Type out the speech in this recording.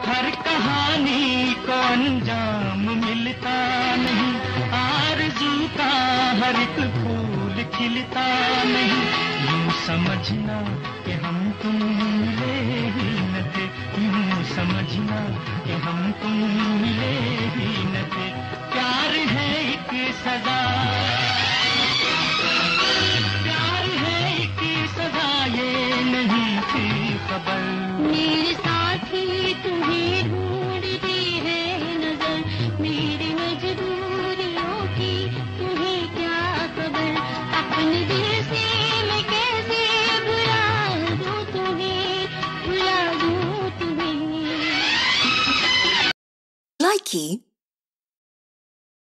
हर कहानी को अंजाम मिलता नहीं, आरज़ू का हर एक फूल खिलता नहीं। यूं समझना कि हम तुम मिले ही न थे, यूं समझना कि हम तुम मिले ही न थे। प्यार है एक सजा, प्यार है एक सजा, ये नहीं थी खबर। मेरे साथी तुम्हें ढूंढती है नजर, मेरी मजबूरियों की तुम्हें क्या खबर। अपने दिल से मैं कैसे भुला दूं तुम्हें, भुला दूं तुम्हें। Likey